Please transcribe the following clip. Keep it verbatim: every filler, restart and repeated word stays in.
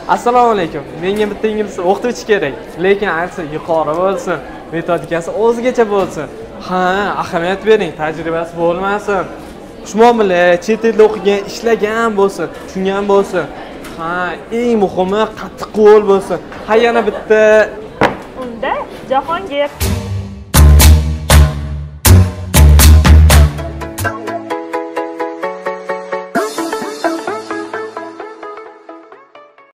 Assalomu alaykum. Menga bitta ingliz o'qituvchi kerak, lekin aytsa yuqori bo'lsin, metodikasi o'zgacha bo'lsin. Ha, ahamiyat bering, tajribasi bo'lmasin. Xushmuomala, chet elda o'qigan, ishlagan bo'lsin, tushungan bo'lsin. Ha, eng muhimi qattiqqo'l bo'lsin. Ha, yana bitta. Unda Jahongir